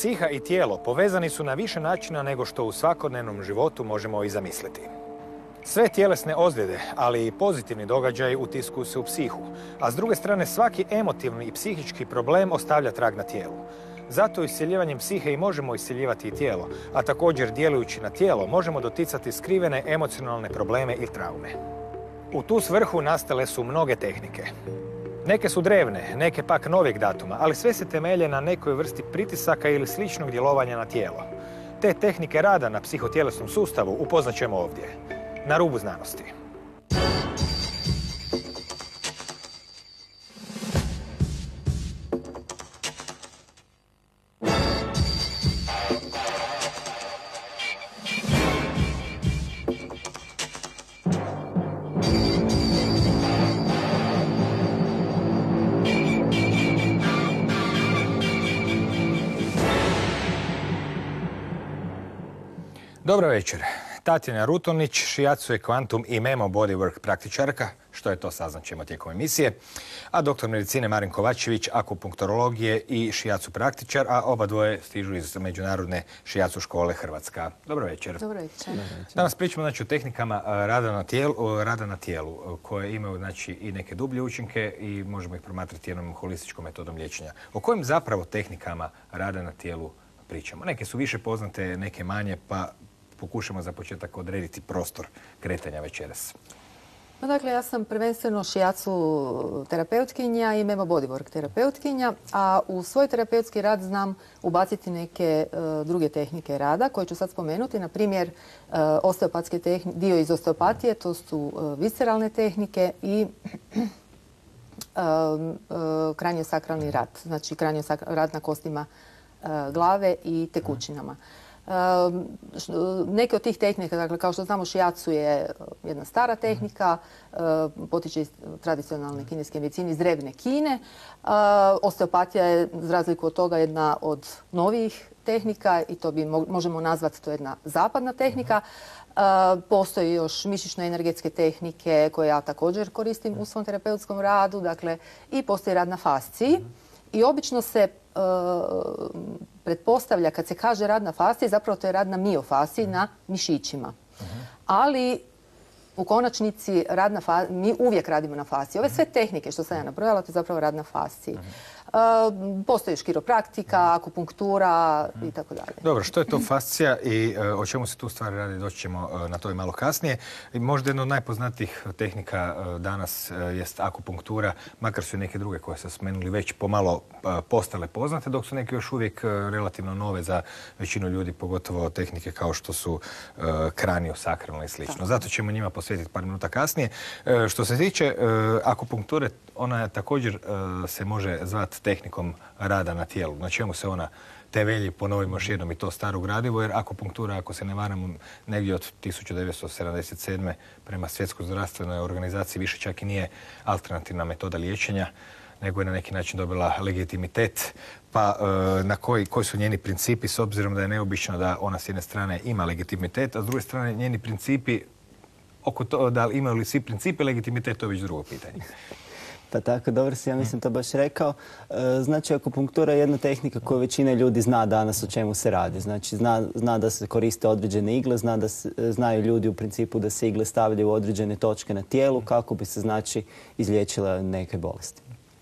Psiha i tijelo povezani su na više načina nego što u svakodnevnom životu možemo i zamisliti. Sve tjelesne ozljede, ali i pozitivni događaji utiskuju se u psihu, a s druge strane svaki emotivni i psihički problem ostavlja trag na tijelu. Zato iseljivanjem psihe i možemo iseljivati i tijelo, a također djelujući na tijelo možemo doticati skrivene emocionalne probleme i traume. U tu svrhu nastale su mnoge tehnike. Neke su drevne, neke pak novijeg datuma, ali sve se temelje na nekoj vrsti pritisaka ili sličnog djelovanja na tijelo. Te tehnike rada na psihotjelesnom sustavu upoznat ćemo ovdje, na rubu znanosti. Dobro večer. Tatjana Rutonić, Shiatsu je Quantum i Memo Bodywork praktičarka, što je to saznaćemo tijekom emisije, a doktor medicine Marin Kovačević, akupunkturologije i Shiatsu praktičar, a oba dvoje stižu iz Međunarodne Shiatsu škole Hrvatska. Dobro večer. Dobro večer. Danas pričamo o tehnikama rada na tijelu, koje imaju i neke dublje učinke i možemo ih promatrati jednom holističkom metodom liječenja. O kojim zapravo tehnikama rada na tijelu pričamo? Neke su više poznate, neke manje, pa pokušamo za početak odrediti prostor kretanja večeras. Dakle, ja sam prvenstveno Shiatsu terapeutkinja i Memo Bodywork terapeutkinja, a u svoj terapeutski rad znam ubaciti neke druge tehnike rada koje ću sad spomenuti. Na primjer, osteopatske dio iz osteopatije, to su visceralne tehnike i kraniosakralni rad. Znači, rad na kostima glave i tekućinama. Neke od tih tehnika, dakle, kao što znamo, Shiatsu je jedna stara tehnika, potiče iz tradicionalne kineske medicine, iz drevne Kine. Osteopatija je, za razliku od toga, jedna od novijih tehnika i to možemo nazvati to jedna zapadna tehnika. Postoji još mišićno-energetske tehnike koje ja također koristim u svom terapeutskom radu, dakle, i postoji rad na fasciji. I obično se pretpostavlja, kad se kaže rad na fasciji, zapravo to je rad na miofasciji, na mišićima. Ali u konačnici mi uvijek radimo na fasciji. Ove sve tehnike što sam ja nabrojala, to je zapravo rad na fasciji. Postoji još kiropraktika, akupunktura i tako dalje. Dobro, što je to fascija i o čemu se tu stvari radi, doći ćemo na to i malo kasnije. I možda jedna od najpoznatijih tehnika danas jest akupunktura, makar su i neke druge koje ste spomenuli već pomalo postale poznate, dok su neke još uvijek relativno nove za većinu ljudi, pogotovo tehnike kao što su kraniosakralne i slično. Zato ćemo njima posvetiti par minuta kasnije. Što se tiče akupunkture, ona također se može zvati tehnikom rada na tijelu. Na čemu se ona temelji, ponovimo još jednom i to staro gradivo, jer akupunktura, ako se ne varam, negdje od 1977. prema Svjetskoj zdravstvenoj organizaciji više čak i nije alternativna metoda liječenja, nego je na neki način dobila legitimitet. Pa koji su njeni principi, s obzirom da je neobično da ona s jedne strane ima legitimitet, a s druge strane njeni principi, oko to da imaju li svi principi legitimitet, to je već drugo pitanje. Pa tako, dobro si, ja mislim to baš rekao. Znači, akupunktura je jedna tehnika koju većina ljudi zna danas o čemu se radi. Znači, zna da se koriste određene igle, znaju ljudi u principu da se igle stavljaju u određene točke na tijelu kako bi se, znači, izliječila neke bolesti.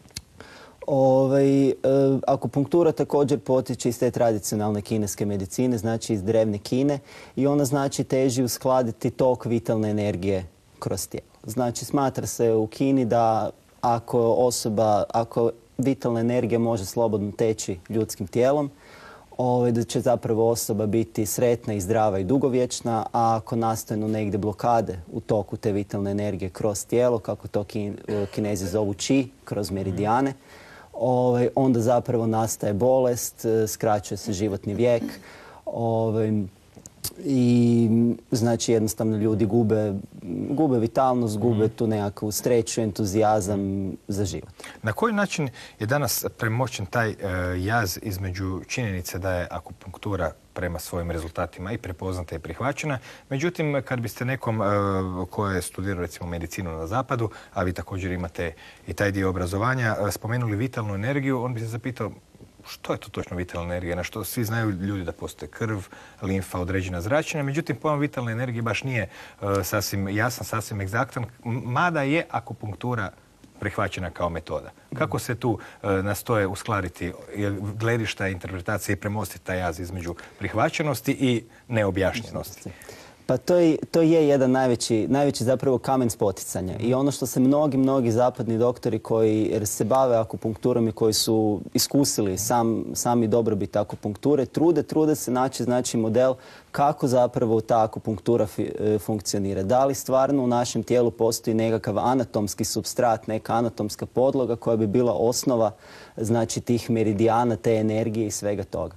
Akupunktura također potiče iz te tradicionalne kineske medicine, znači iz drevne Kine, i ona znači teži uskladiti vitalne energije kroz tijelo. Znači, smatra se u Kini da ako vitalna energija može slobodno teći ljudskim tijelom, da će zapravo osoba biti sretna i zdrava i dugovječna, a ako nastanu negdje blokade u toku te vitalne energije kroz tijelo, kako to Kinezi zovu Qi, kroz meridijane, onda zapravo nastaje bolest, skraćuje se životni vijek i znači jednostavno ljudi gube vitalnost, gube tu nekakvu sreću, entuzijazam za život. Na koji način je danas premoćen taj jaz između činjenice da je akupunktura prema svojim rezultatima i prepoznata i prihvaćena? Međutim, kad biste nekom ko je studirao recimo medicinu na zapadu, a vi također imate i taj dio obrazovanja, spomenuli vitalnu energiju, on bi se zapitao što je to točno vitalna energija, na što svi znaju ljudi da postoje krv, limfa, određena zračenja, međutim pojam vitalne energije baš nije sasvim jasan, sasvim egzaktan, mada je akupunktura prihvaćena kao metoda. Kako se tu nastoje uskladiti gledišta, interpretacije i premostiti taj jaz između prihvaćenosti i neobjašnjenosti? Pa to je jedan najveći zapravo kamen spoticanja. I ono što se mnogi zapadni doktori koji se bave akupunkturom i koji su iskusili sami dobrobit akupunkture, trude se naći znači model kako zapravo ta akupunktura funkcionira. Da li stvarno u našem tijelu postoji nekakav anatomski supstrat, neka anatomska podloga koja bi bila osnova znači tih meridijana, te energije i svega toga.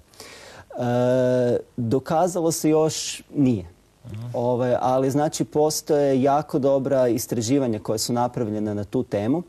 Dokazalo se još nije. Ali znači postoje jako dobra istraživanja koja su napravljena na tu temu.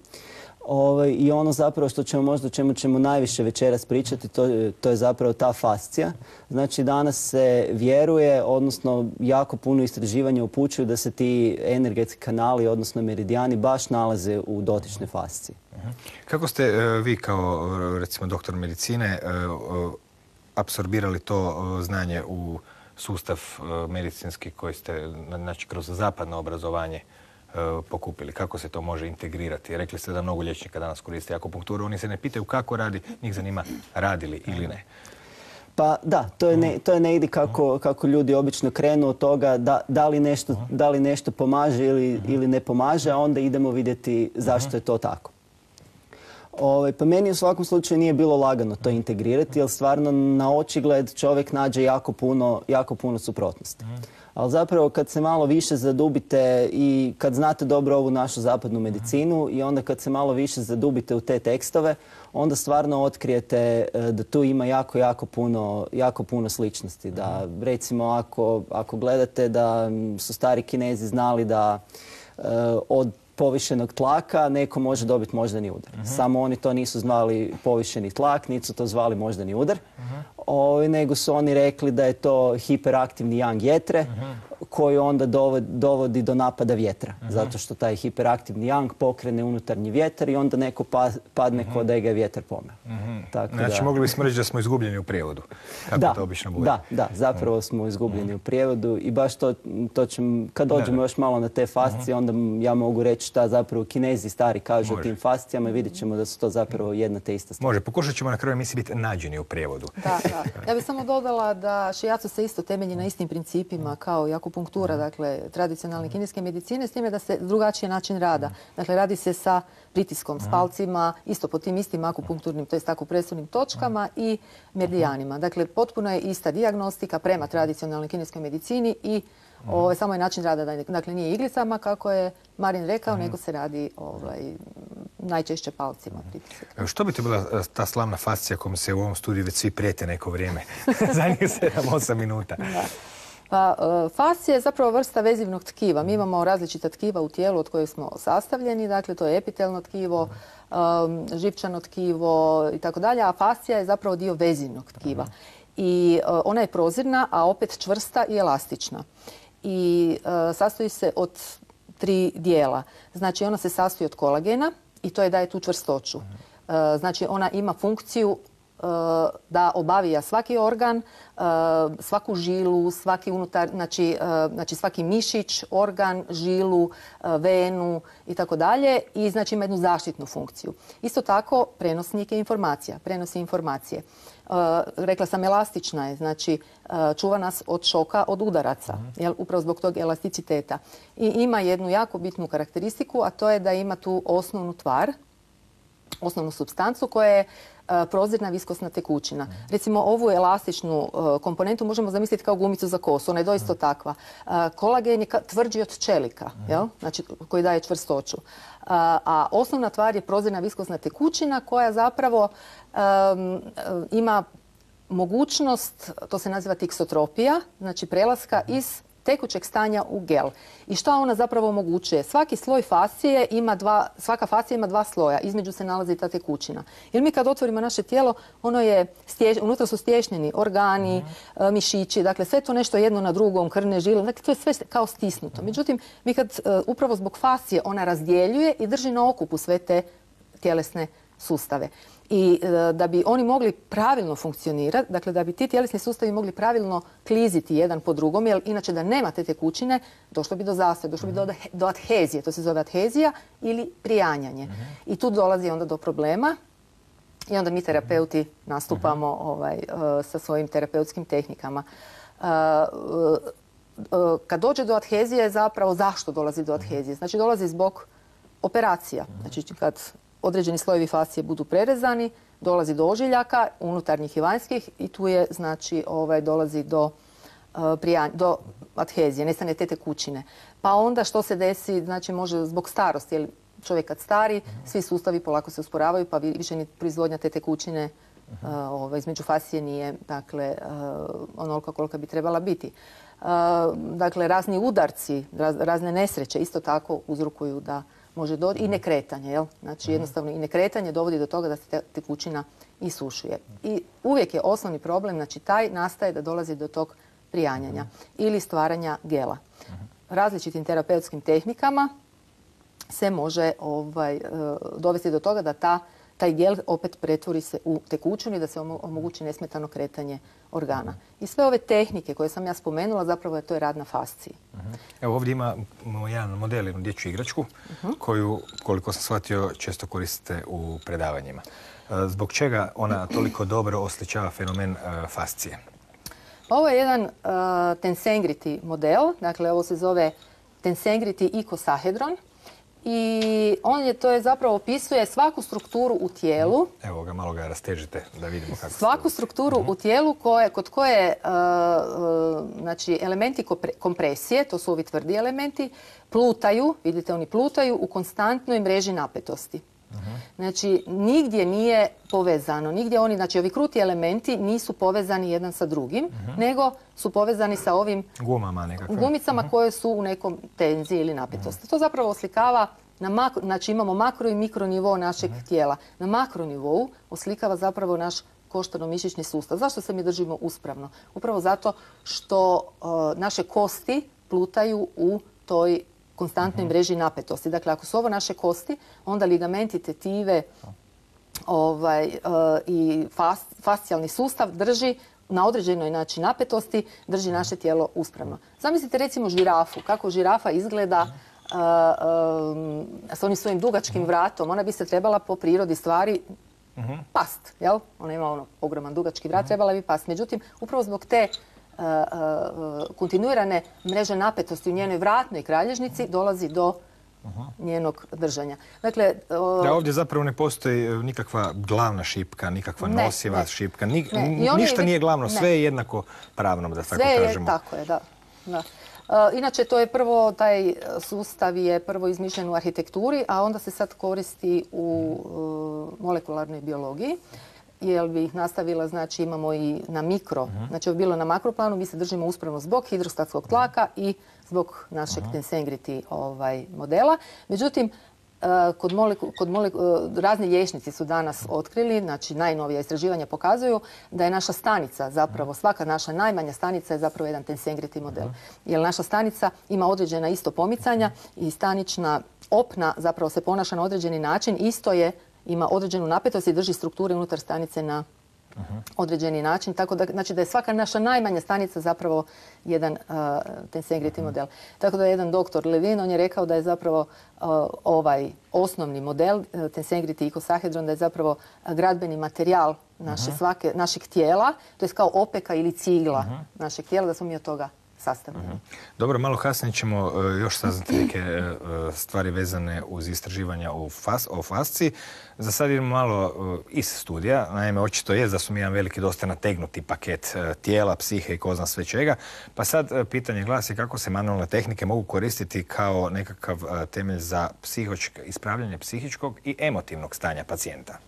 I ono zapravo što ćemo možda, čemu ćemo najviše večeras pričati, to je zapravo ta fascija. Znači danas se vjeruje, odnosno jako puno istraživanja upućuju da se ti energetski kanali, odnosno meridijani, baš nalaze u dotičnoj fasciji. Kako ste vi kao, recimo, doktor medicine apsorbirali to znanje u sustav medicinski koji ste, znači, kroz zapadno obrazovanje pokupili? Kako se to može integrirati? Rekli ste da mnogo liječnika danas koristi akupunkturu. Oni se ne pitaju kako radi, njih zanima radi li ili ne. Pa da, to je negdje kako ljudi obično krenu od toga da li nešto pomaže ili ne pomaže, a onda idemo vidjeti zašto je to tako. Pa meni u svakom slučaju nije bilo lagano to integrirati, jer stvarno na očigled čovjek nađe jako puno suprotnosti. Ali zapravo kad se malo više zadubite i kad znate dobro ovu našu zapadnu medicinu i onda kad se malo više zadubite u te tekstove, onda stvarno otkrijete da tu ima jako puno sličnosti. Da, recimo, ako gledate da su stari Kinezi znali da od povišenog tlaka neko može dobiti moždani udar. Samo oni to nisu zvali povišeni tlak, niti su to zvali moždani udar, nego su oni rekli da je to hiperaktivni yang jetre koji onda dovodi do napada vjetra. Zato što taj hiperaktivni yang pokrene unutarnji vjetar i onda neko padne kod da ga je vjetar pomeo. Znači, mogli bismo reći da smo izgubljeni u prijevodu. Kako to obično bude? Da, zapravo smo izgubljeni u prijevodu i baš to ćemo, kad dođemo još malo na te fascije, onda ja mogu reći šta zapravo Kinezi stari kažu o tim fascijama i vidjet ćemo da su to zapravo jedna te ista stvar. Može, pokušat ćemo na kraju emisije biti nađeni u prijevodu. Da. Ja bih samo dodala da shiatsu se isto temelji na istim principima kao i akupunktura, dakle tradicionalne kineske medicine, s time da se drugačiji način rada. Dakle, radi se sa pritiskom, s palcima, isto po tim istim akupunkturnim, to jest akupresivnim točkama i meridijanima. Dakle, potpuno je ista dijagnostika prema tradicionalnoj kineskoj medicini i samo je način rada. Dakle, nije iglicama, kako je Marin rekao, nego se radi najčešće palcima. Što bi to bila ta slavna fascija kojom se u ovom studiju već svi prijete neko vrijeme? Zadnjih 7-8 minuta. Pa, fascija je zapravo vrsta vezivnog tkiva. Mi imamo različita tkiva u tijelu od kojeg smo sastavljeni. Dakle, to je epitelno tkivo, živčano tkivo i tako dalje, a fascija je zapravo dio vezivnog tkiva. I ona je prozirna, a opet čvrsta i elastična. I sastoji se od 3 dijela. Znači, ona se sastoji od kolagena i to je daje tu čvrstoću. Znači, ona ima funkciju da obavija svaki organ, svaku žilu, svaki unutar, znači svaki mišić, organ, žilu, venu i tako dalje, i znači ima jednu zaštitnu funkciju. Isto tako prenosnik je informacija, prenosi informacije. Rekla sam, elastična je, znači čuva nas od šoka, od udaraca, upravo zbog tog elasticiteta. I ima jednu jako bitnu karakteristiku, a to je da ima tu osnovnu tvar, osnovnu supstancu koja je prozirna viskosna tekućina. Recimo, ovu elastičnu komponentu možemo zamisliti kao gumicu za kosu. Ona je doista takva. Kolagen je tvrđi od čelika, znači, koji daje čvrstoću. A osnovna tvar je prozirna viskosna tekućina koja zapravo ima mogućnost, to se naziva tiksotropija, znači prelaska iz tekućeg stanja u gel. I šta ona zapravo omogućuje? Svaki sloj fascije svaka fascija ima 2 sloja. Između se nalazi ta tekućina. Jer mi kad otvorimo naše tijelo, unutra su stješnjeni organi, mišići, dakle sve to nešto jedno na drugom, krvne žile, dakle to je sve kao stisnuto. Međutim, mi kad upravo zbog fascije ona razdjeljuje i drži na okupu sve te tjelesne sustave. I da bi oni mogli pravilno funkcionirati, dakle da bi ti tjelesni sustavi mogli pravilno kliziti jedan po drugom, jer inače da nema te tekućine, došlo bi do zastoja, došlo bi do adhezije, to se zove adhezija ili prijanjanje. I tu dolazi onda do problema i onda mi terapeuti nastupamo sa svojim terapeutskim tehnikama. Kad dođe do adhezije, zapravo zašto dolazi do adhezije? Znači dolazi zbog operacija. Znači kad određeni slojevi fascije budu prerezani, dolazi do ožiljaka, unutarnjih i vanjskih, i tu je, znači, dolazi do adhezije, nestane te tekućine. Pa onda što se desi, znači može zbog starosti, jer čovjek kad stari, svi sustavi polako se usporavaju, pa više ni proizvodnja te tekućine između fascije nije, dakle, onoliko koliko bi trebala biti. Dakle, razni udarci, razne nesreće isto tako uzrokuju da može doći i nekretanje, jel? Znači jednostavno i nekretanje dovodi do toga da se tekućina isušuje. I uvijek je osnovni problem, znači taj nastaje da dolazi do tog prijanjanja ili stvaranja gela. Različitim terapeutskim tehnikama se može dovesti do toga da taj gel opet pretvori se u tekućinu i da se omogući nesmetano kretanje organa. I sve ove tehnike koje sam ja spomenula, zapravo to je rad na fasciji. Evo ovdje imamo jedan model, jednu dječju igračku, koju, koliko sam shvatio, često koristite u predavanjima. Zbog čega ona toliko dobro osličava fenomen fascije? Ovo je jedan tensengrity model, dakle ovo se zove tensengrity ikosahedron. I to je zapravo opisuje svaku strukturu u tijelu. Evo ga, malo ga rastežite da vidimo kako se... Svaku strukturu u tijelu kod koje znači, elementi kompresije, to su ovi tvrdi elementi, plutaju, vidite oni plutaju u konstantnoj mreži napetosti. Znači, nigdje nije povezano, nigdje oni, znači ovi kruti elementi nisu povezani jedan sa drugim, nego su povezani sa ovim gumicama koje su u nekom tenziji ili napetosti. To zapravo oslikava, znači imamo makro i mikro nivo našeg tijela. Na makro nivou oslikava zapravo naš koštano-mišićni sustav. Zašto se mi držimo uspravno? Upravo zato što naše kosti plutaju u toj konstantnoj mreži napetosti. Dakle, ako su ovo naše kosti, onda ligamenti, tetive i fascijalni sustav drži na određenoj napetosti, drži naše tijelo uspravno. Zamislite recimo žirafu. Kako žirafa izgleda s onim svojim dugačkim vratom. Ona bi se trebala po prirodi stvari past. Jel? Ona ima ogroman dugački vrat, trebala bi past. Međutim, upravo zbog te kontinuirane mreže napetosti u njenoj vratnoj kralježnici dolazi do njenog držanja. Dakle, ovdje zapravo ne postoji nikakva glavna šipka, nikakva nosiva šipka, ništa nije glavno, sve je jednako pravno, da tako kažemo. Tako je, da. Inače, to je prvo, taj sustav je prvo izmišljen u arhitekturi, a onda se sad koristi u molekularnoj biologiji. Jer bi ih nastavila, znači imamo i na mikro, znači ovo je bilo na makroplanu, mi se držimo uspravno zbog hidrostatskog tlaka i zbog našeg tensengrity modela. Međutim, razni liječnici su danas otkrili, znači najnovija istraživanja pokazuju da je naša stanica zapravo, svaka naša najmanja stanica je zapravo jedan tensengrity model. Jer naša stanica ima određena isto pomicanja i stanična opna zapravo se ponaša na određeni način, isto je ima određenu napetost i drži strukture unutar stanice na određeni način. Tako da, znači da je svaka naša najmanja stanica zapravo jedan tensengrity model. Tako da je jedan doktor Levin, on je rekao da je zapravo ovaj osnovni model, tensengrity ikosahedron, da je zapravo gradbeni materijal našeg tijela, to je kao opeka ili cigla našeg tijela, da smo mi od toga sastavljeni. Dobro, malo kasnije ćemo još saznati neke stvari vezane uz istraživanja o fasciji. Za sad idemo malo iz studija. Naime, očito je da su mi jedan veliki dosta nategnuti paket tijela, psihe i ko zna sve čega. Pa sad pitanje glasi kako se manualne tehnike mogu koristiti kao nekakav temelj za ispravljanje psihičkog i emotivnog stanja pacijenta.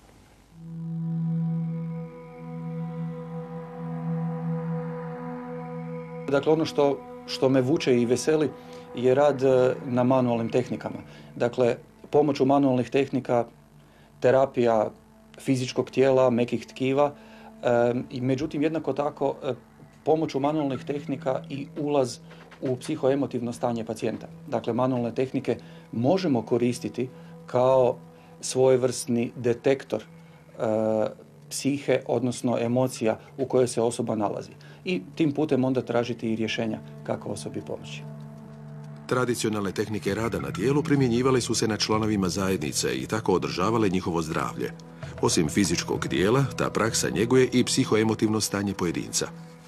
Dakle, ono što me vuče i veseli je rad na manualnim tehnikama. Dakle, pomoću manualnih tehnika, terapija fizičkog tijela, mekih tkiva i međutim jednako tako pomoću manualnih tehnika i ulaz u psihoemotivno stanje pacijenta. Dakle, manualne tehnike možemo koristiti kao svojevrsni detektor psihe, odnosno emocija u kojoj se osoba nalazi. I tim putem onda tražiti i rješenja kako osobi pomoći. Tradicionalne tehnike rada na tijelu primjenjivale su se na članovima zajednice i tako održavale njihovo zdravlje. Osim fizičkog dijela, ta praksa njeguje i psihoemotivno stanje pojedinca.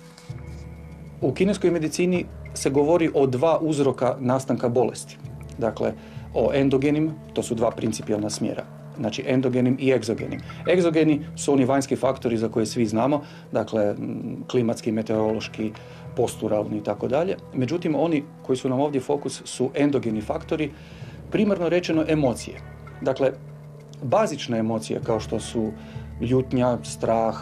U kineskoj medicini se govori o dva uzroka nastanka bolesti. Dakle, o endogenim, to su dva principijelna smjera. Znači endogenim i egzogenim. Egzogeni su oni vanjski faktori za koje svi znamo, dakle klimatski, meteorološki, posturalni i tako dalje. Međutim, oni koji su nam ovdje fokus su endogeni faktori, primarno rečeno emocije. Dakle, bazične emocije kao što su ljutnja, strah,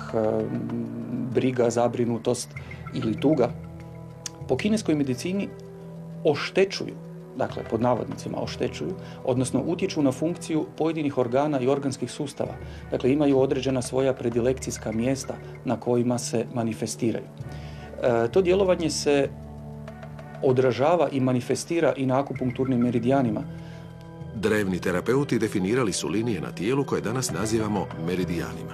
briga, zabrinutost ili tuga, po kineskoj medicini oštećuju, dakle pod navodnicima oštećuju, odnosno utječu na funkciju pojedinih organa i organskih sustava. Dakle, imaju određena svoja predilekcijska mjesta na kojima se manifestiraju. To djelovanje se odražava i manifestira i na akupunkturnim meridijanima. Drevni terapeuti definirali su linije na tijelu koje danas nazivamo meridijanima.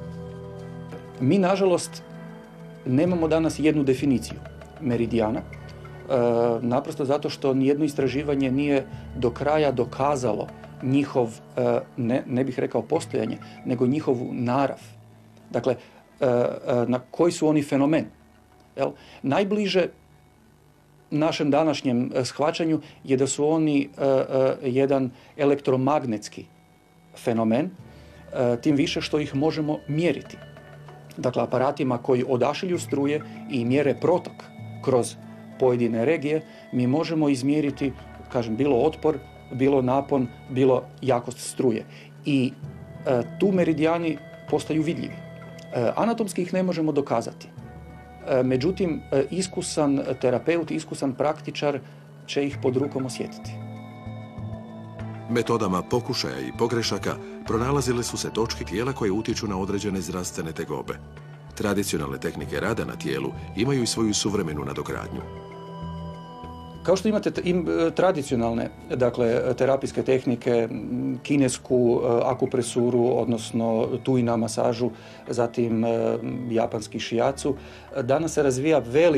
Mi, nažalost, nemamo danas jednu definiciju meridijana, naprosto zato što nijedno istraživanje nije do kraja dokazalo njihov, ne bih rekao postojanje, nego njihovu narav. Dakle, na koji su oni fenomen. Jel? Najbliže našem današnjem shvaćanju je da su oni jedan elektromagnetski fenomen, tim više što ih možemo mjeriti. Dakle, aparatima koji odašilju struje i mjere protok kroz pojedine regije, mi možemo izmjeriti, kažem, bilo otpor, bilo napon, bilo jakost struje. I tu meridijani postaju vidljivi. Anatomski ih ne možemo dokazati. Međutim, iskusan terapeut, iskusan praktičar će ih pod rukom osjetiti. Metodama pokušaja i pogrešaka pronalazile su se točke tijela koje utječu na određene zdravstvene tegobe. Tradicionalne tehnike rada na tijelu imaju i svoju suvremenu nadogradnju. Kao što imate tradicionalne, dakle, terapijske tehnike, kinesku akupresuru, odnosno tuina masažu, zatim japanski šijacu, danas se razvija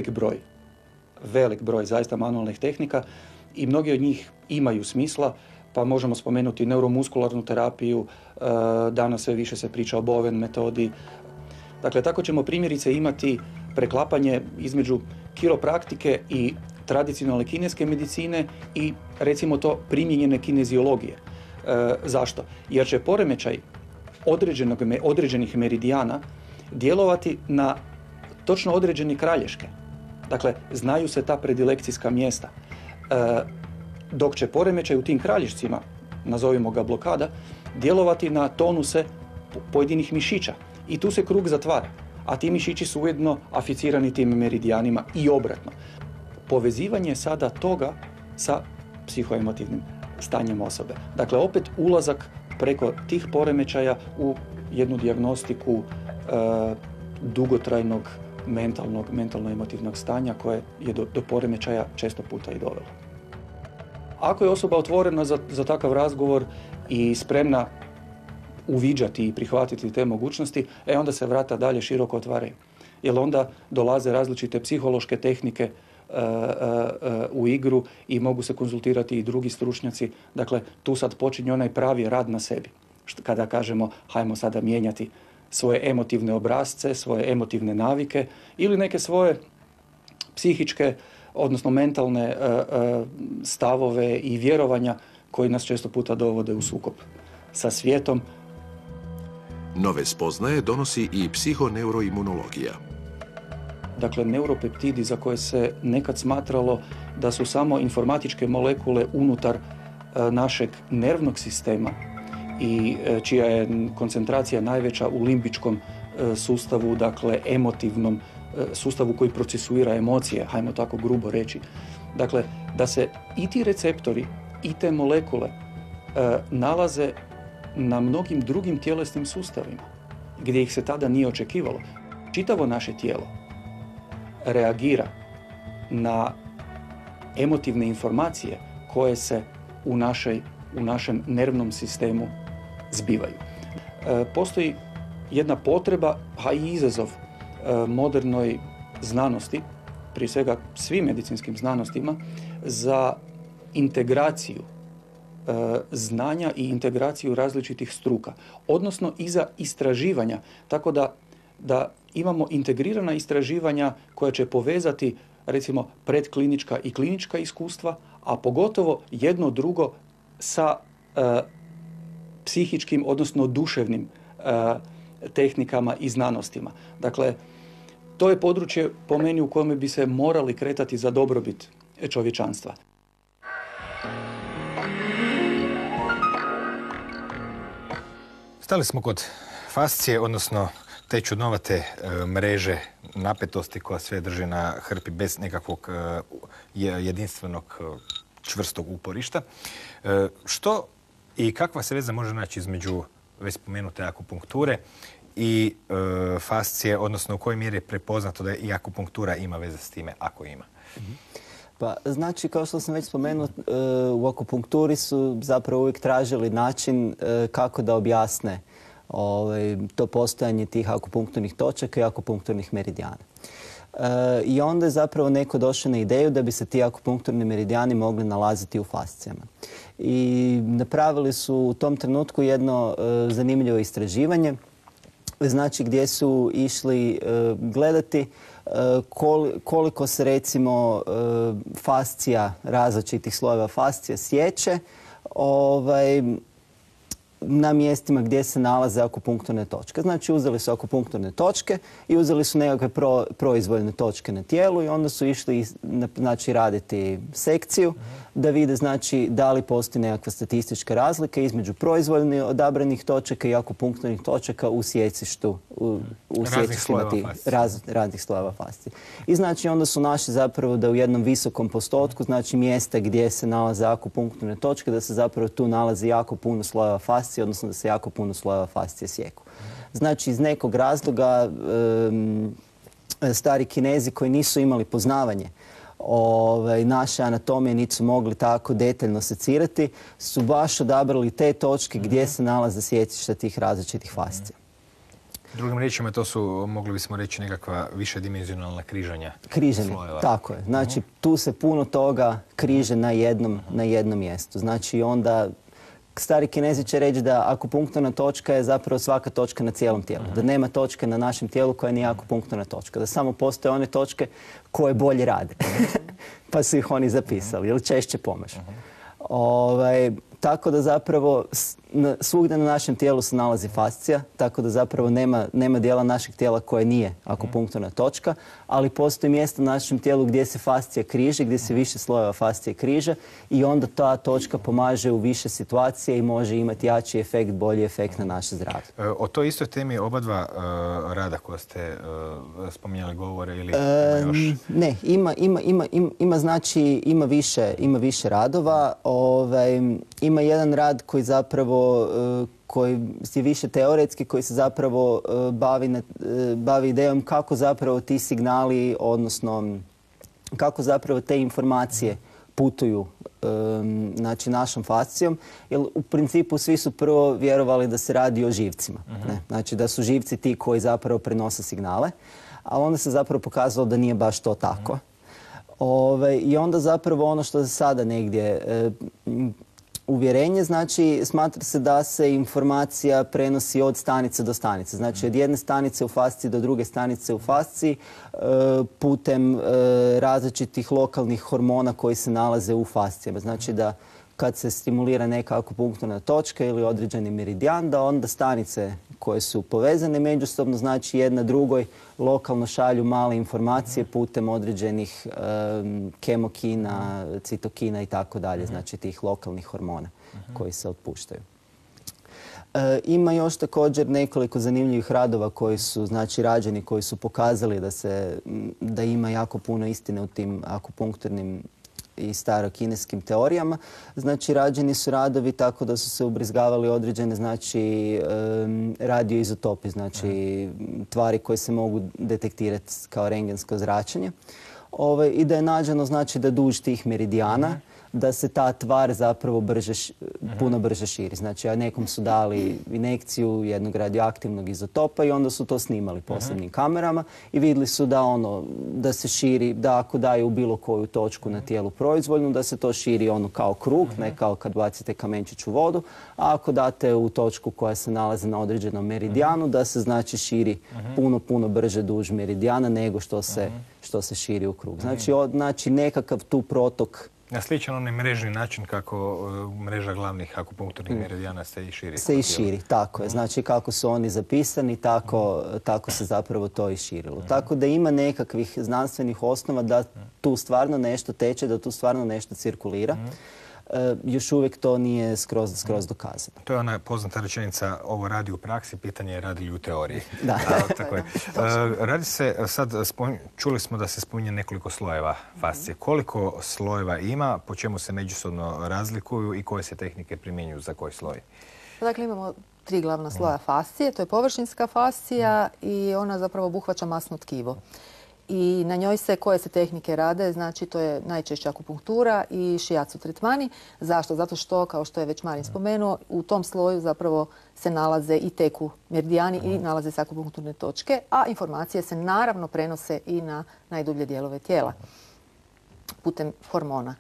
velik broj zaista manualnih tehnika i mnogi od njih imaju smisla, pa možemo spomenuti neuromuskularnu terapiju, danas sve više se priča o Bowen metodi. Dakle, tako ćemo primjerice imati preklapanje između kiropraktike i tradicionalne kineske medicine i, recimo to, primijenjene kineziologije. Zašto? Jer će poremećaj određenih meridijana djelovati na točno određene kralješke. Dakle, znaju se ta predilekcijska mjesta. Dok će poremećaj u tim kralješcima, nazovimo ga blokada, djelovati na tonuse pojedinih mišića. I tu se krug zatvara. A ti mišići su ujedno aficirani tim meridijanima i obratno. Povezivanje sada toga sa psihoemotivnim stanjem osobe. Dakle, opet ulazak preko tih poremećaja u jednu dijagnostiku dugotrajnog mentalno-emotivnog stanja koje je do poremećaja često puta i dovelo. Ako je osoba otvorena za takav razgovor i spremna uviđati i prihvatiti te mogućnosti, onda se vrata dalje široko otvaraju. Jer onda dolaze različite psihološke tehnike u igru i mogu se konzultirati i drugi stručnjaci. Dakle, tu sad počinje onaj pravi rad na sebi. Kada kažemo, hajmo sada mijenjati svoje emotivne obrasce, svoje emotivne navike ili neke svoje psihičke, odnosno mentalne stavove i vjerovanja koji nas često puta dovode u sukob sa svijetom. Nove spoznaje donosi i psihoneuroimunologija. Dakle, neuropeptidi za koje se nekad smatralo da su samo informatičke molekule unutar našeg nervnog sistema i čija je koncentracija najveća u limbičkom sustavu, dakle emotivnom sustavu koji procesuira emocije, hajmo tako grubo reći. Dakle, da se i ti receptori i te molekule nalaze na mnogim drugim tjelesnim sustavima, gdje ih se tada nije očekivalo. Čitavo naše tijelo reagira na emotivne informacije koje se u našem nervnom sistemu zbivaju. Postoji jedna potreba, a i izazov modernoj znanosti, prije svega svim medicinskim znanostima, za integraciju znanja i integraciju različitih struka, odnosno i za istraživanja, tako da imamo integrirana istraživanja koja će povezati recimo predklinička i klinička iskustva, a pogotovo jedno drugo sa psihičkim, odnosno duševnim tehnikama i znanostima. Dakle, to je područje po meni u kojem bi se morali kretati za dobrobit čovječanstva. Stali smo kod fascije, odnosno te čudnovate mreže napetosti koja sve drži na hrpi bez nekakvog jedinstvenog čvrstog uporišta. Što i kakva se veza može naći između već spomenute akupunkture i fascije, odnosno u kojoj mjeri je prepoznato da i akupunktura ima veze s time, ako ima? Pa, znači, kao što sam već spomenuo, u akupunkturi su zapravo uvijek tražili način kako da objasne to postojanje tih akupunkturnih točaka i akupunkturnih meridijana. I onda je zapravo neko došao na ideju da bi se ti akupunkturni meridijani mogli nalaziti u fascijama. I napravili su u tom trenutku jedno zanimljivo istraživanje, znači gdje su išli gledati koliko se recimo fascija, različitih slojeva fascija sječe na mjestima gdje se nalaze akupunkturne točke. Znači uzeli su akupunkturne točke i uzeli su nekakve proizvoljne točke na tijelu i onda su išli raditi sekciju da vide da li postoji nekakva statistička razlika između proizvoljno odabranih točaka i akupunkturnih točaka u sjecištu raznih slojeva fascije. I znači onda su našli zapravo da u jednom visokom postotku, znači mjesta gdje se nalaze akupunkturne točke, da se zapravo tu nalazi jako puno slojeva fascije, odnosno da se jako puno slojeva fascije sjeku. Znači iz nekog razloga stari Kinezi koji nisu imali poznavanje naše anatomije, niti su mogli tako detaljno secirati, su baš odabrali te točke gdje se nalaze sjecišta tih različitih fascija. Drugim riječima, to su, mogli bismo reći, nekakva višedimenzionalna križanja slojeva. Tako je. Znači, tu se puno toga križe na jednom mjestu. Znači, onda stari Kinezi će reći da akupunkturna točka je zapravo svaka točka na cijelom tijelu. Da nema točke na našem tijelu koja nije akupunkturna točka. Da samo postoje one točke koje bolje rade. Pa su ih oni zapisali ili češće pomažu. Tako da zapravo svugdje na našem tijelu se nalazi fascija, tako da zapravo nema dijela našeg tijela koje nije akupunkturna točka, ali postoji mjesto na našem tijelu gdje se fascija križe, gdje se više slojeva fascije križe i onda ta točka pomaže u više situacije i može imati jači efekt, bolji efekt na naše zdravlje. O toj istoj temi oba dva rada koja ste spominjali govore ili još? Ne, ima više radova. Ima jedan rad koji zapravo koji je više teoretski, koji se zapravo bavi idejom kako zapravo ti signali, odnosno kako zapravo te informacije putuju našom fascijom. Jer u principu svi su prvo vjerovali da se radi o živcima. Znači da su živci ti koji zapravo prenose signale, a onda se zapravo pokazalo da nije baš to tako. I onda zapravo ono što se sada negdje uvjerenje, znači smatra se da se informacija prenosi od stanice do stanice. Znači od jedne stanice u fasciji do druge stanice u fasciji putem različitih lokalnih hormona koji se nalaze u fascijama. Znači da kad se stimulira neka akupunkturna točka ili određeni meridijan, da onda stanice koje su povezane međusobno, znači jedna drugoj lokalno šalju male informacije putem određenih kemokina, citokina i tako dalje, znači tih lokalnih hormona koji se otpuštaju. Ima još također nekoliko zanimljivih radova koji su rađeni, koji su pokazali da ima jako puno istine u tim akupunkturnim i starokineskim teorijama. Znači, rađeni su radovi tako da su se ubrizgavali određene, radioizotopi, znači tvari koje se mogu detektirati kao rentgensko zračenje. I da je nađeno, znači, da duž tih meridijana da se ta tvar zapravo puno brže širi. Znači, nekom su dali injekciju jednog radioaktivnog izotopa i onda su to snimali posebnim kamerama i vidjeli su da se širi, da ako daju u bilo koju točku na tijelu proizvoljnu, da se to širi kao krug, ne kao kad bacite kamenčić u vodu, a ako date u točku koja se nalazi na određenom meridijanu, da se znači širi puno brže duž meridijana nego što se širi u krug. Znači nekakav tu protok na sličan onaj mrežni način kako mreža glavnih akupunkturnih meridijana se i širi. Se i širi, tako je. Znači kako su oni zapisani, tako se zapravo to i širilo. Tako da ima nekakvih znanstvenih osnova da tu stvarno nešto teče, da tu stvarno nešto cirkulira. Još uvijek to nije skroz dokazano. To je ona poznata rečenica, ovo radi u praksi, pitanje je radi li u teoriji. Da. Tako je. Radi se, sad čuli smo da se spominje nekoliko slojeva fascije. Koliko slojeva ima, po čemu se međusobno razlikuju i koje se tehnike primjenjuju za koji sloj? Dakle, imamo 3 glavna sloja fascije. To je površinska fascija i ona zapravo obuhvaća masno tkivo. I na njoj koje se tehnike rade, znači to je najčešće akupunktura i shiatsu tretmani. Zašto? Zato što, kao što je već Marin spomenuo, u tom sloju zapravo se nalaze i teku meridijani i nalaze se akupunkturne točke, a informacije se naravno prenose i na najdublje dijelove tijela putem hormona.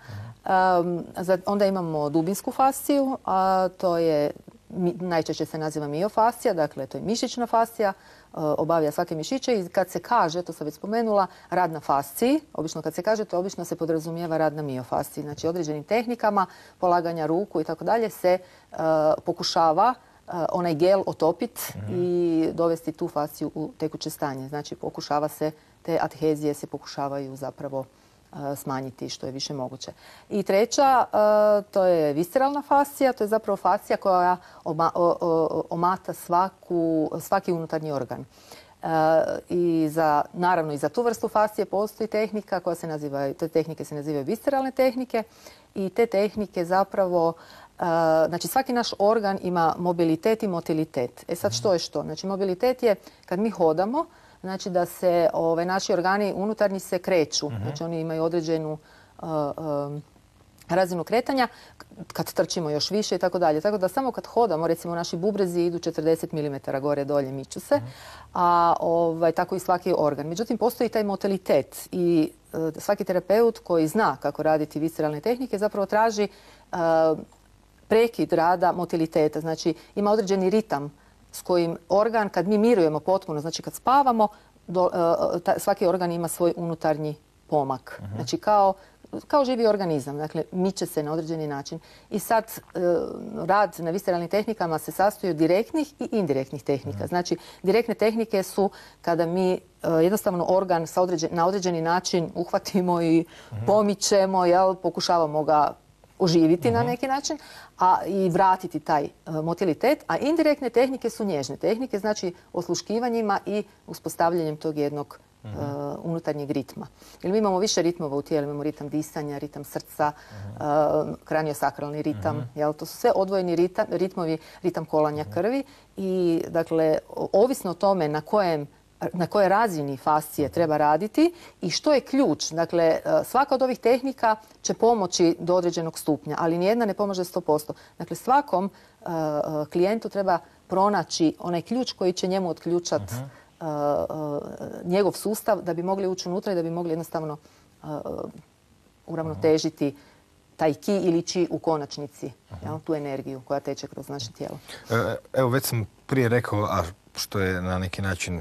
Onda imamo dubinsku fasciju, a to je najčešće se naziva miofascija, dakle to je mišićna fascija, obavlja svake mišiće i kad se kaže, to sam već spomenula, rad na fasciji, obično kad se kaže, to obično se podrazumijeva rad na miofasciji. Znači određenim tehnikama, polaganja ruku i tako dalje se pokušava onaj gel otopiti i dovesti tu fasciju u tekuće stanje. Znači pokušava se, te adhezije se pokušavaju zapravo smanjiti što je više moguće. I treća, to je visceralna fascija, to je zapravo fascija koja omata svaki unutarnji organ. Naravno i za tu vrstu fascije postoji tehnika koja se naziva, te tehnike se nazivaju visceralne tehnike i te tehnike zapravo, znači svaki naš organ ima mobilitet i motilitet. Sad što je što? Znači mobilitet je kad mi hodamo, znači da se naši organi unutarnji se kreću. Znači oni imaju određenu razinu kretanja, kad trčimo još više i tako dalje. Tako da samo kad hodamo, recimo naši bubrezi idu 40 mm gore dolje, miču se, a tako i svaki organ. Međutim, postoji taj motilitet i svaki terapeut koji zna kako raditi visceralne tehnike zapravo traži prekid rada motiliteta. Znači ima određeni ritam s kojim organ, kad mi mirujemo potpuno, znači kad spavamo, svaki organ ima svoj unutarnji pomak. Znači kao živi organizam, dakle miče se na određeni način. I sad rad na visceralnim tehnikama se sastoji od direktnih i indirektnih tehnika. Znači direktne tehnike su kada mi jednostavno organ na određeni način uhvatimo i pomičemo, pokušavamo ga oživiti na neki način i vratiti taj motilitet, a indirektne tehnike su nježne tehnike, znači osluškivanjima i uspostavljanjem tog jednog unutarnjeg ritma. Jer mi imamo više ritmova u tijelu, imamo ritam disanja, ritam srca, kraniosakralni ritam, to su sve odvojeni ritmovi, ritam kolanja krvi i dakle, ovisno o tome na kojoj razini fascije treba raditi i što je ključ. Dakle, svaka od ovih tehnika će pomoći do određenog stupnja, ali nijedna ne pomaže 100%. Dakle, svakom klijentu treba pronaći onaj ključ koji će njemu otključati njegov sustav da bi mogli ući unutra i da bi mogli jednostavno uravnotežiti taj ki ili či u konačnici, tu energiju koja teče kroz naše tijelo. Evo, već sam prije rekao, a što je na neki način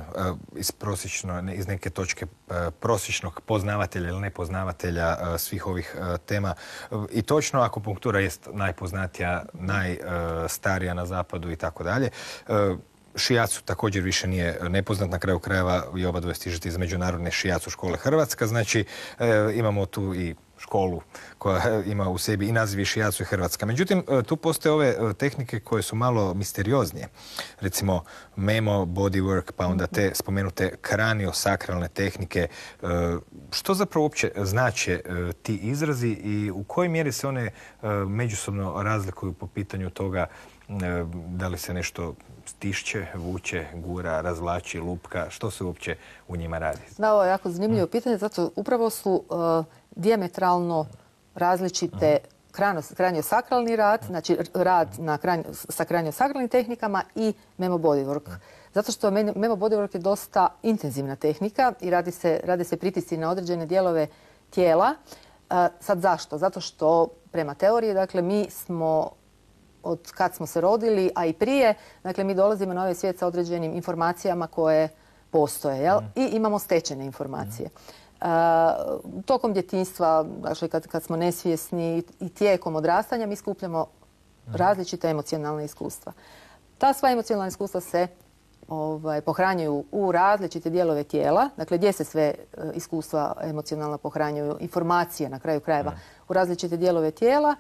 iz neke točke prosječnog poznavatelja ili nepoznavatelja svih ovih tema. I točno, akupunktura jest najpoznatija, najstarija na zapadu i tako dalje. Shiatsu također više nije nepoznat, na kraju krajeva i oba dvoje stižete iz Međunarodne shiatsu škole Hrvatska. Znači imamo tu i školu koja ima u sebi i naziv shiatsu i Hrvatska. Međutim, tu postoje ove tehnike koje su malo misterioznije. Recimo memo, bodywork, pa onda te spomenute kraniosakralne tehnike. Što zapravo uopće znače ti izrazi i u kojoj mjeri se one međusobno razlikuju po pitanju toga da li se nešto stišće, vuče, gura, razvlači, lupka? Što se uopće u njima radi? Da, ovo je jako zanimljivo pitanje, zato upravo su dijametralno različite kraniosakralni rad, znači rad sa kraniosakralnim tehnikama i memo bodywork. Zato što memo bodywork je dosta intenzivna tehnika i radi se pritisci na određene dijelove tijela. Sad zašto? Zato što prema teoriji, dakle, mi smo od kad smo se rodili, a i prije, dakle, mi dolazimo na ovaj svijet sa određenim informacijama koje postoje, jel? I imamo stečene informacije. Tokom djetinjstva, dakle, kad smo nesvjesni i tijekom odrastanja, mi skupljamo različita emocionalna iskustva. Ta sva emocionalna iskustva se pohranjuju u različite dijelove tijela, dakle gdje se sve iskustva emocionalna pohranjuju, informacije na kraju krajeva u različite dijelove tijela,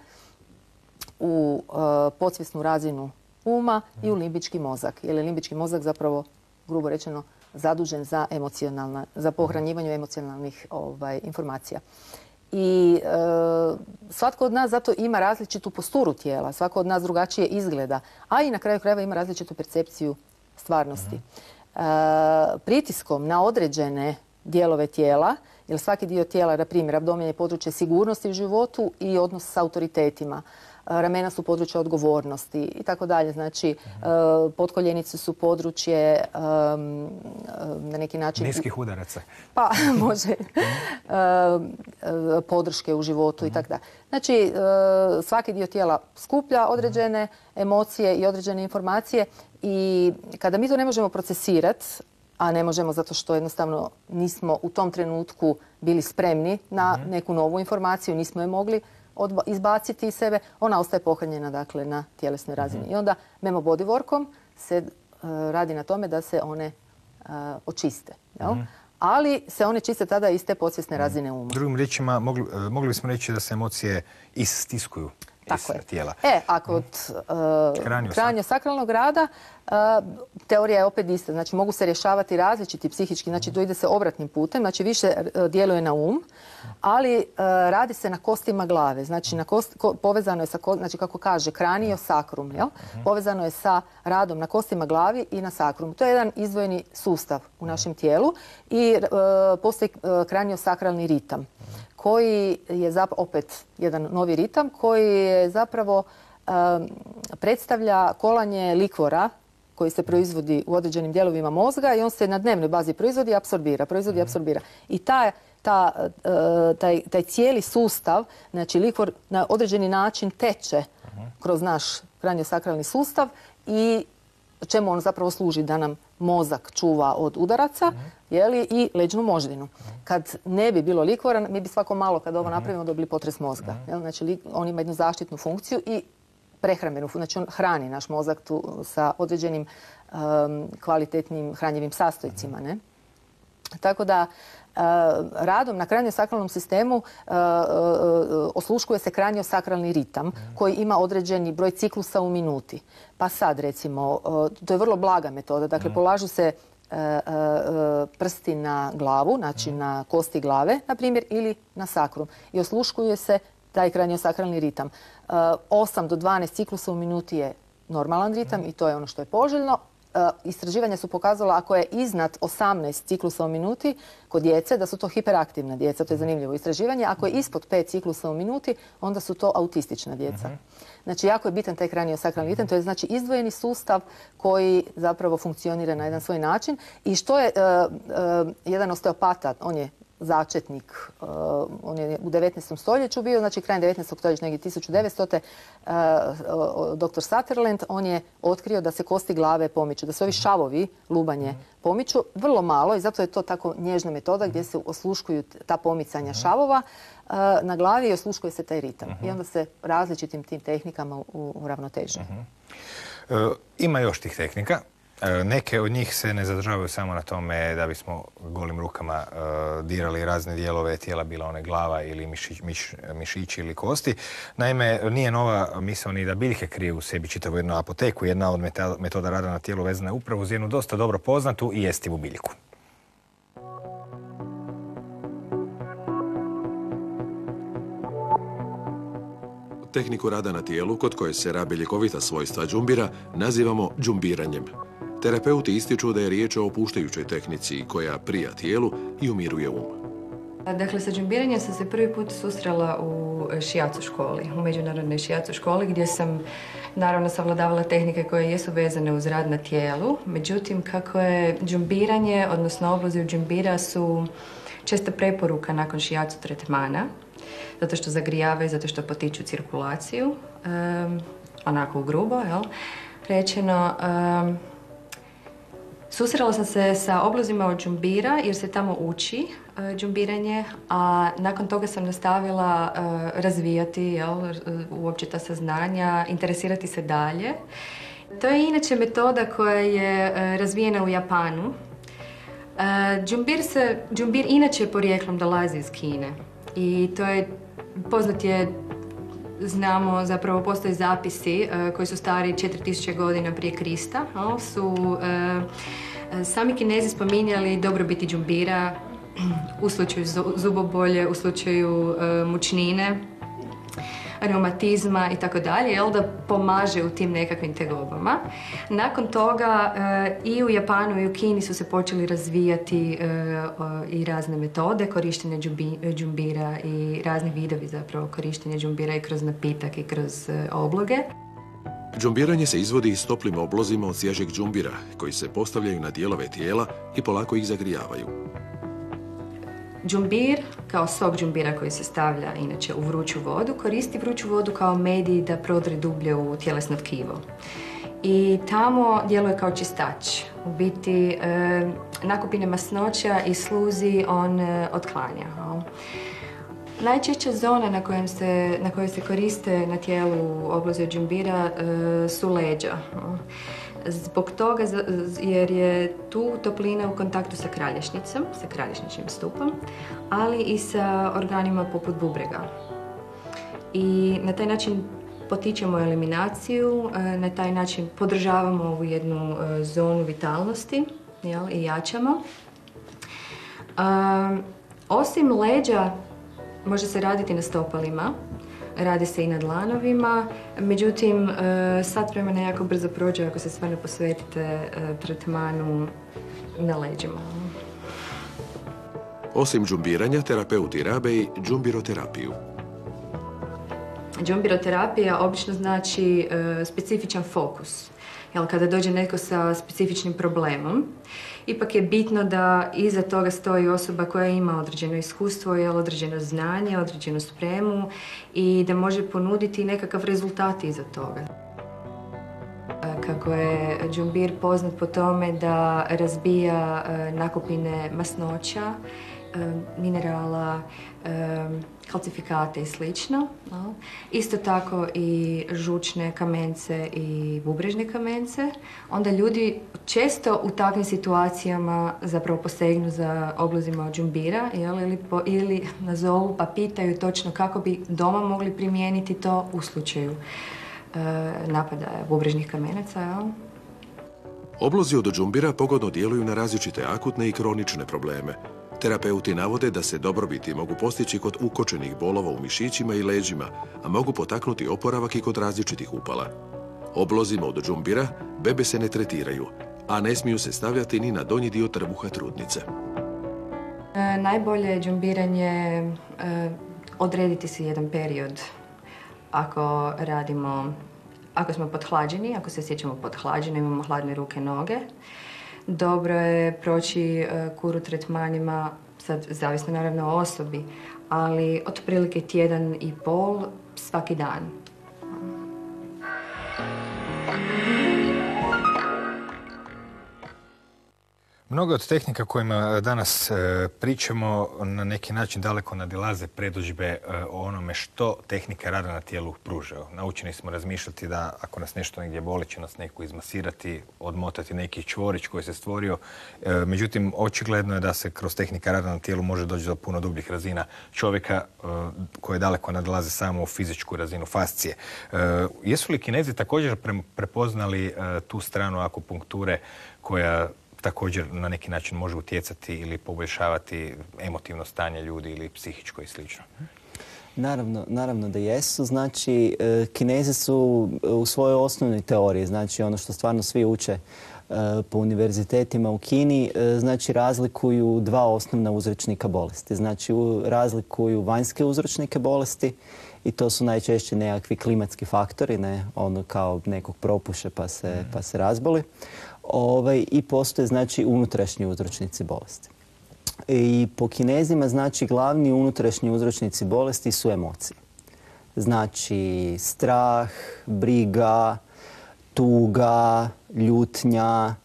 u podsvjesnu razinu uma i u limbički mozak. Jer je limbički mozak zapravo, grubo rečeno, zadužen za pohranjivanje emocionalnih informacija. I svatko od nas zato ima različitu posturu tijela, svako od nas drugačije izgleda, a i na kraju krajeva ima različitu percepciju stvarnosti. Pritiskom na određene dijelove tijela, jer svaki dio tijela, na primjer, abdomen je područje sigurnosti u životu i odnos s autoritetima. Ramena su područje odgovornosti i tako dalje. Znači, potkoljenice su područje na neki način... Niskih udaraca. Pa, može. Podrške u životu i tako dalje. Znači, svaki dio tijela skuplja određene emocije i određene informacije i kada mi to ne možemo procesirati, a ne možemo zato što jednostavno nismo u tom trenutku bili spremni na neku novu informaciju, nismo je mogli izbaciti iz sebe, ona ostaje pohranjena, dakle, na tjelesnoj razini. I onda memo bodyworkom se radi na tome da se one očiste. Jel? Ali se one čiste tada iz te podsvjesne razine uma. Drugim riječima, mogli bismo reći da se emocije istiskuju iz tijela. A kod kraniosakralnog rada teorija je opet ista. Znači, mogu se rješavati različiti psihički, znači to ide se obratnim putem, znači više djeluje na um, ali radi se na kostima glave. Znači, povezano je sa, znači kako kaže, kraniosakrum, jel? Povezano je sa radom na kostima glavi i na sakrum. To je jedan izdvojeni sustav u našem tijelu i postoji kraniosakralni ritam koji je opet jedan novi ritam koji je zapravo predstavlja kolanje likvora koji se proizvodi u određenim dijelovima mozga i on se na dnevnoj bazi proizvodi i apsorbira. I taj cijeli sustav, znači likvor na određeni način teče kroz naš kraniosakralni sustav i čemu on zapravo služi? Da nam mozak čuva od udaraca i leđnu moždinu. Kad ne bi bilo likvora, mi bi svako malo kad ovo napravimo dobili potres mozga. Znači, on ima jednu zaštitnu funkciju i prehrambenu, znači on hrani naš mozak tu sa određenim kvalitetnim hranjivim sastojcima. Ne? Tako da radom na kraniosakralnom sistemu osluškuje se kraniosakralni ritam koji ima određeni broj ciklusa u minuti. Pa sad, recimo, to je vrlo blaga metoda, dakle polažu se prsti na glavu, znači na kosti glave, na primjer, ili na sakrum i osluškuje se taj kraniosakralni ritam. 8 do 12 ciklusa u minuti je normalan ritam i to je ono što je poželjno. Istraživanja su pokazala ako je iznad 18 ciklusa u minuti kod djece da su to hiperaktivna djeca, to je zanimljivo istraživanje. Ako je ispod 5 ciklusa u minuti, onda su to autistična djeca. Znači, jako je bitan taj kraniosakralni ritam, to je znači izdvojeni sustav koji zapravo funkcionira na jedan svoj način. I što je jedan osteopata, on je začetnik, on je u 19. stoljeću bio, znači krajem 19. stoljeća, negdje 1900, dr. Sutherland, on je otkrio da se kosti glave pomiču, da se ovi šavovi, lubanje, pomiču vrlo malo i zato je to tako nježna metoda gdje se osluškuju ta pomicanja šavova na glavi i osluškuje se taj ritam. I onda se različitim tim tehnikama uravnoteže. Ima još tih tehnika. Neke od njih se ne zadržavaju samo na tome da bismo golim rukama dirali razne dijelove tijela, bila one glava ili mišići ili kosti. Naime, nije nova misao ni da biljke kriju u sebi čitavu jednu apoteku. Jedna od metoda rada na tijelu vezana je upravo uz jednu dosta dobro poznatu i jestivu biljku. Tehniku rada na tijelu, kod koje se rabe ljekovita svojstva džumbira, nazivamo džumbiranjem. Terapeuti ističu da je riječ o opuštajućoj tehnici koja prija tijelu i umiruje um. Dakle, sa džumbiranjem sam se prvi put susrela u šijacu školi, u međunarodnoj šijacu školi gdje sam naravno savladavala tehnike koje jesu vezane uz rad na tijelu. Međutim, kako je džumbiranje, odnosno oblozi u džumbira su česta preporuka nakon šijacu tretmana, zato što zagrijavaju, zato što potiču cirkulaciju, onako u grubo, jel? Rečeno, susrela sam se sa oblozima od džumbira jer se tamo uči džumbiranje, a nakon toga sam nastavila razvijati uopće ta saznanja, interesirati se dalje. To je inače metoda koja je razvijena u Japanu. Džumbir inače porijeklom dolazi iz Kine i to je poznat je, znamo, zapravo postoje zapisi koji su stari 4000 godina prije Krista. Su sami Kinezi spominjali dobrobiti džumbira u slučaju zubobolje, u slučaju mučnine, reumatizma i tako dalje, da pomaže u tim nekakvim tegobama. Nakon toga i u Japanu i u Kini su se počeli razvijati i razne metode korištenja džumbira i razni vidovi zapravo korištenja džumbira i kroz napitak i kroz obloge. Džumbiranje se izvodi s toplim oblozima od svježeg džumbira koji se postavljaju na dijelove tijela i polako ih zagrijavaju. Džumbir, kao sok džumbira koji se stavlja inače u vruću vodu, koristi vruću vodu kao medij da prodre dublje u tjelesno tkivo. I tamo djeluje kao čistač. U biti, nakupine masnoća i sluzi on otklanja. Najčešća zona na kojoj se koriste na tijelu oblozi od džumbira su leđa. Zbog toga, jer je tu toplina u kontaktu sa kralježnicom, sa kralježničnim stupom, ali i sa organima poput bubrega. I na taj način potičemo eliminaciju, na taj način podržavamo ovu jednu zonu vitalnosti, i jačamo. Osim leđa, može se raditi na stopalima. Radi se i na dlanovima, međutim, sat vremena jako brzo prođe ako se stvarno posvetite tretmanu na leđima. Osim džumbiranja, terapeuti rabe i džumbiroterapiju. Džumbiroterapija obično znači specifičan fokus. Kada dođe neko sa specifičnim problemom, ipak je bitno da iza toga stoji osoba koja ima određeno iskustvo, određeno znanje, određenu spremu i da može ponuditi nekakav rezultat iza toga. Kako je džumbir poznat po tome da razbija nakupine masnoća, minerala, kalcifikate i slično. Isto tako i žučne kamence i bubrežne kamence. Onda ljudi često u takvim situacijama zapravo posegnu za oblozima od džumbira ili nazovu pa pitaju točno kako bi doma mogli primijeniti to u slučaju napadaja bubrežnih kamenaca. Oblozi od džumbira pogodno djeluju na različite akutne i kronične probleme. Terapeuti navode da se dobrobiti mogu postići kod ukočenih bolova u mišićima i leđima, a mogu potaknuti oporavak i kod različitih upala. Oblozima od džumbira bebe se ne tretiraju, a ne smiju se stavljati ni na donji dio trbuha trudnice. Najbolje je džumbiranje odrediti si jedan period. Ako smo podhlađeni, ako se sjećamo podhlađeni, imamo hladne ruke, noge. Dobro je proći kuru tretmanima, sad zavisno naravno o osobi, ali otprilike tjedan i pol svaki dan. Mnoge od tehnika kojima danas pričamo na neki način daleko nadilaze predodžbe o onome što tehnika rada na tijelu pruža. Naučeni smo razmišljati da ako nas nešto negdje boli, će nas neko izmasirati, odmotati neki čvorić koji se stvorio. Međutim, očigledno je da se kroz tehnika rada na tijelu može doći do puno dubljih razina čovjeka koje daleko nadilaze samo u fizičku razinu fascije. Jesu li Kinezi također prepoznali tu stranu akupunkture koja također na neki način može utjecati ili poboljšavati emotivno stanje ljudi ili psihičko i slično? Naravno da jesu. Znači, Kinezi su u svojoj osnovnoj teoriji, znači ono što stvarno svi uče po univerzitetima u Kini, znači razlikuju dva osnovna uzročnika bolesti. Znači razlikuju vanjske uzročnike bolesti i to su najčešće nekakvi klimatski faktori, ne ono kao nekog propuše pa se razboli. I postoje znači unutrašnji uzročnici bolesti. I po Kinezima znači glavni unutrašnji uzročnici bolesti su emocije. Znači strah, briga, tuga, ljutnja,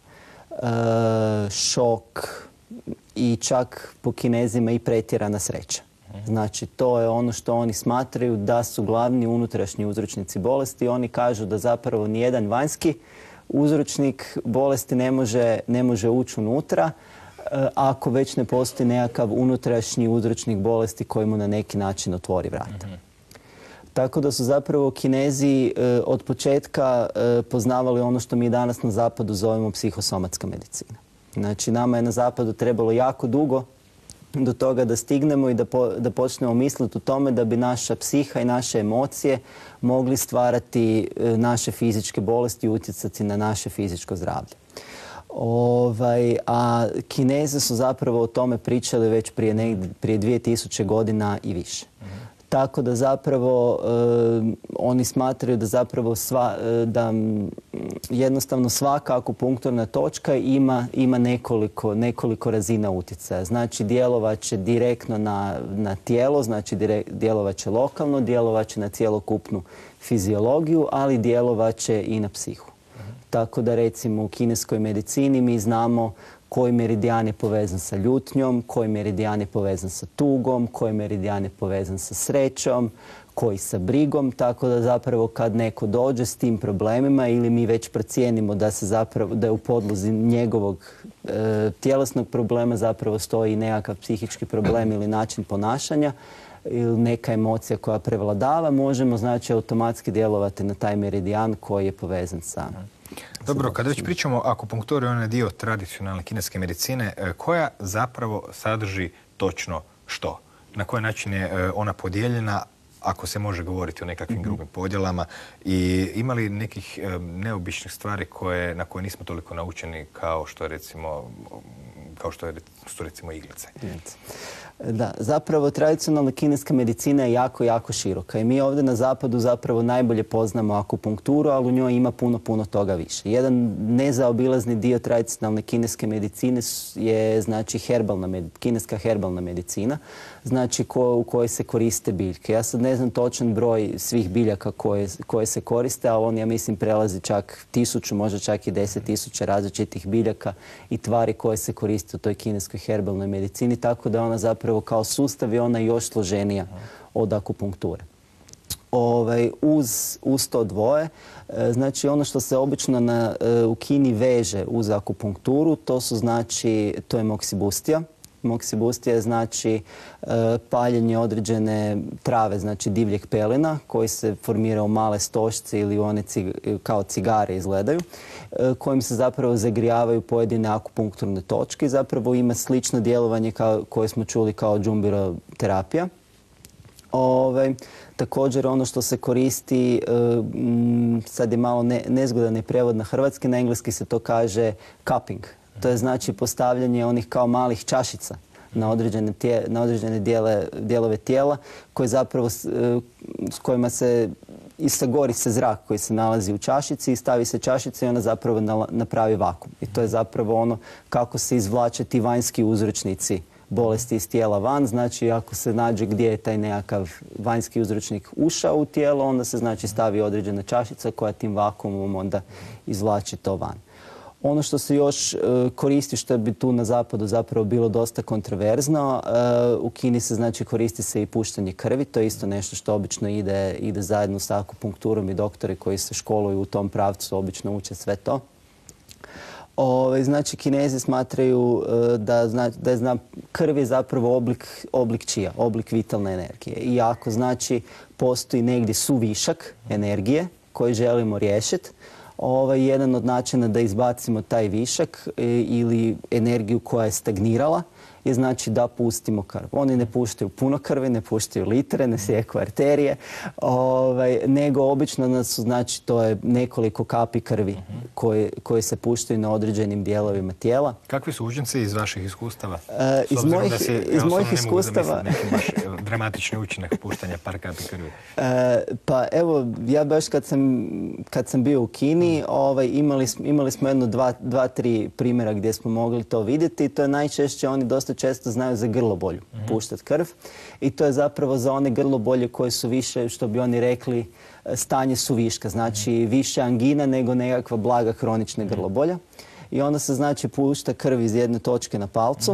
šok i čak po Kinezima i pretjerana sreća. Znači to je ono što oni smatraju da su glavni unutrašnji uzročnici bolesti. Oni kažu da zapravo nijedan vanjski uzročnik bolesti ne može ući unutra ako već ne postoji nekakav unutrašnji uzročnik bolesti koji mu na neki način otvori vrata. Tako da su zapravo Kinezi od početka poznavali ono što mi danas na zapadu zovemo psihosomatska medicina. Znači nama je na zapadu trebalo jako dugo do toga da stignemo i da počnemo misliti o tome da bi naša psiha i naše emocije mogli stvarati naše fizičke bolesti i utjecati na naše fizičko zdravlje. A Kinezi su zapravo o tome pričali već prije 2000 godina i više. Tako da zapravo oni smatraju da zapravo da jednostavno svaka akupunkturna točka ima nekoliko razina utjecaja. Znači djelovat će direktno na tijelo, znači djelovat će lokalno, djelovat će na cjelokupnu fiziologiju, ali djelovat će i na psihu. Tako da recimo u kineskoj medicini mi znamo koji meridijan je povezan sa ljutnjom, koji meridijan je povezan sa tugom, koji meridijan je povezan sa srećom, koji sa brigom, tako da zapravo kad neko dođe s tim problemima ili mi već procijenimo da je u podlozi njegovog tjelesnog problema zapravo stoji nekakav psihički problem ili način ponašanja ili neka emocija koja prevladava, možemo znači automatski djelovati na taj meridijan koji je povezan sa... Dobro, kada već pričamo o akupunkturi, on je dio tradicionalne kineske medicine, koja zapravo sadrži točno što? Na koji način je ona podijeljena, ako se može govoriti o nekakvim grubim podjelama, i ima li nekih neobičnih stvari na koje nismo toliko naučeni kao što je recimo iglice? Da, zapravo tradicionalna kineska medicina je jako, jako široka i mi ovdje na zapadu zapravo najbolje poznamo akupunkturu, ali u njoj ima puno toga više. Jedan nezaobilazni dio tradicionalne kineske medicine je znači kineska herbalna medicina, znači u kojoj se koriste biljke. Ja sad ne znam točan broj svih biljaka koje se koriste, ali on ja mislim prelazi čak 1000, možda čak i 10.000 različitih biljaka i tvari koje se koriste u toj kineskoj herbalnoj medicini, tako da ona zapravo kao sustav je ona još složenija od akupunkture. Uz to dvoje, znači ono što se obično u Kini veže uz akupunkturu, to je moksibustija. Moksibustija je znači paljenje određene trave, znači divljeg pelena koji se formira u male stožce ili one kao cigare izgledaju, kojim se zapravo zagrijavaju pojedine akupunkturne točke i zapravo ima slično djelovanje koje smo čuli kao džumbiro terapija. Također ono što se koristi, sad je malo nezgodan je prevod na hrvatski, na engleski se to kaže cupping. To je znači postavljanje onih kao malih čašica na određene dijelove tijela s kojima se isagori se zrak koji se nalazi u čašici i stavi se čašica i ona zapravo napravi vakuum. I to je zapravo ono kako se izvlače ti vanjski uzročnici bolesti iz tijela van. Znači ako se nađe gdje je taj nekakav vanjski uzročnik ušao u tijelo, onda se znači stavi određena čašica koja tim vakuumom onda izvlači to van. Ono što se još koristi, što bi tu na zapadu zapravo bilo dosta kontroverzno, u Kini se znači koristi se i puštanje krvi. To je isto nešto što obično ide zajedno sa akupunkturom i doktori koji se školuju u tom pravcu obično uče sve to. Znači Kinezi smatraju da je krv je zapravo oblik čija, oblik vitalne energije. I ako znači postoji negdje suvišak energije koji želimo riješiti, jedan od načina da izbacimo taj višak ili energiju koja je stagnirala je znači da pustimo krv. Oni ne puštaju puno krvi, ne puštaju litre, ne sijeku arterije, nego obično znači to je nekoliko kapi krvi koje se puštaju na određenim dijelovima tijela. Kakvi su učinci iz vaših iskustava? Iz mojih iskustava... Neki baš dramatični učinak puštanja par kapi krvi. Pa evo, ja baš kad sam bio u Kini, imali smo jedno dva, tri primjera gdje smo mogli to vidjeti i to je najčešće, oni dosta često znaju za grlobolju puštati krv i to je zapravo za one grlobolje koje su više, što bi oni rekli, stanje suviška, znači više angina nego nekakva blaga hronična grlobolja. I onda se znači pušta krv iz jedne točke na palcu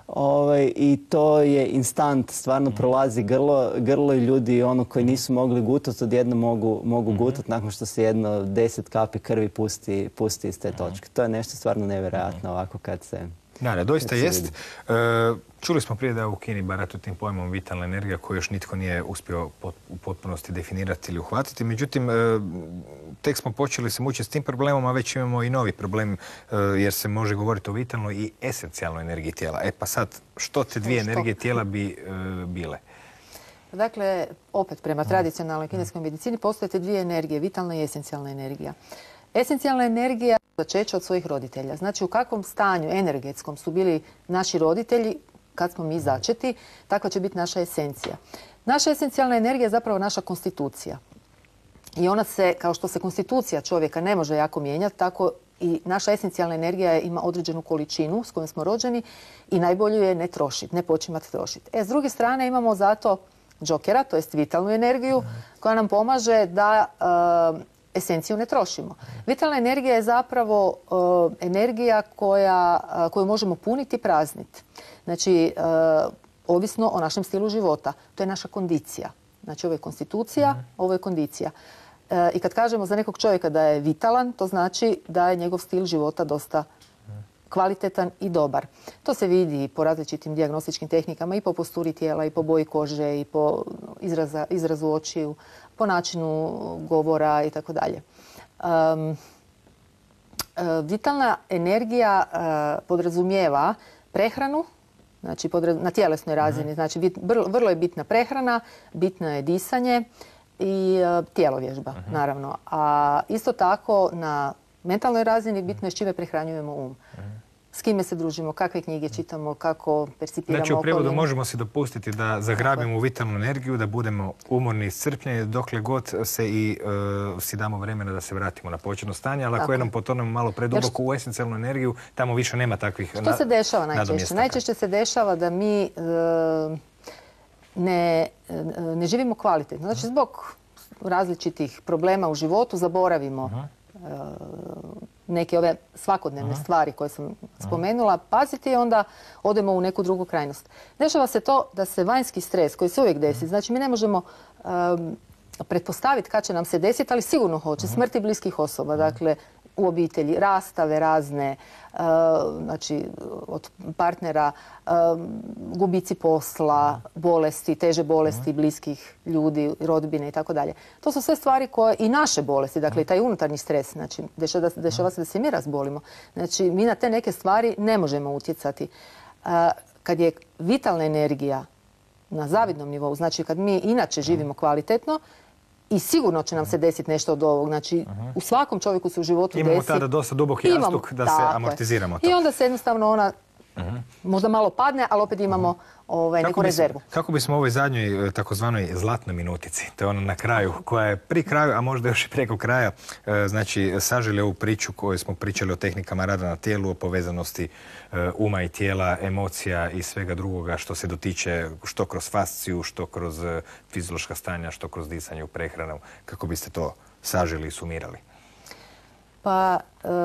i to je instant, stvarno prolazi grlo i ljudi koji nisu mogli gutati odjedno mogu gutati nakon što se jedno 10 kapi krvi pusti iz te točke. To je nešto stvarno nevjerojatno ovako kad se... Da, doista jest. Čuli smo prije da u Kini baratu tim pojmom vitalna energija koju još nitko nije uspio u potpunosti definirati ili uhvatiti. Međutim, tek smo počeli se mučiti s tim problemom, a već imamo i novi problem jer se može govoriti o vitalnoj i esencijalnoj energiji tijela. Pa sad, što te dvije energije tijela bi bile? Dakle, opet prema tradicionalnoj kineskoj medicini postoje te dvije energije, vitalna i esencijalna energija. Esencijalna energija začeća od svojih roditelja. Znači u kakvom stanju energetskom su bili naši roditelji kad smo mi začeti, takva će biti naša esencija. Naša esencijalna energija je zapravo naša konstitucija. I ona se, kao što se konstitucija čovjeka ne može jako mijenjati, tako i naša esencijalna energija ima određenu količinu s kojom smo rođeni i najbolju je ne trošiti, ne počimati trošiti. S druge strane imamo zato džokera, to jest vitalnu energiju, koja nam pomaže da esenciju ne trošimo. Vitalna energija je zapravo energija koju možemo puniti i prazniti. Znači, ovisno o našem stilu života. To je naša kondicija. Znači, ovo je konstitucija, ovo je kondicija. I kad kažemo za nekog čovjeka da je vitalan, to znači da je njegov stil života dosta kvalitetan i dobar. To se vidi po različitim dijagnostičkim tehnikama i po posturi tijela i po boji kože i po izrazu očiju, po načinu govora i tako dalje. Vitalna energija podrazumijeva prehranu, znači na tjelesnoj razini. Znači vrlo je bitna prehrana, bitno je disanje i tjelovježba, naravno. A isto tako na mentalnoj razini bitno je s čime prehranjujemo um. S kime se družimo, kakve knjige čitamo, kako percipiramo okolinu. Znači u prijevodu možemo si dopustiti da zagrabimo vitalnu energiju, da budemo umorni i iscrpljeni dokle god se i si damo vremena da se vratimo na početno stanje, ali ako jednom potonemo malo preduboko u esencijalnu energiju, tamo više nema takvih nadomjestaka. Što se dešava najčešće? Najčešće se dešava da mi ne živimo kvalitetno. Znači zbog različitih problema u životu zaboravimo neke ove svakodnevne stvari koje sam spomenula, paziti i onda odemo u neku drugu krajnost. Dešava se to da se vanjski stres koji se uvijek desi, znači mi ne možemo pretpostaviti kad će nam se desiti, ali sigurno hoće, smrti bliskih osoba, dakle u obitelji, rastave razne, znači od partnera, gubici posla, bolesti, teže bolesti bliskih ljudi, rodbine i tako dalje. To su sve stvari koje i naše bolesti, dakle i taj unutarnji stres, znači dešava se da se mi razbolimo. Znači mi na te neke stvari ne možemo utjecati. Kad je vitalna energija na zavidnom nivou, znači kad mi inače živimo kvalitetno, i sigurno će nam se desiti nešto od ovog. Znači, u svakom čovjeku se u životu desi. Imamo tada dosta duboki jastuk da se amortiziramo to. I onda se jednostavno ona možda malo padne, ali opet imamo neku rezervu. Kako bismo u ovoj zadnjoj takozvanoj zlatnoj minutici, to je ona na kraju, koja je pri kraju, a možda još i preko kraja, znači saželi ovu priču koju smo pričali o tehnikama rada na tijelu, o povezanosti uma i tijela, emocija i svega drugoga što se dotiče što kroz fasciju, što kroz fiziološka stanja, što kroz disanje u prehranu. Kako biste to saželi i sumirali? Pa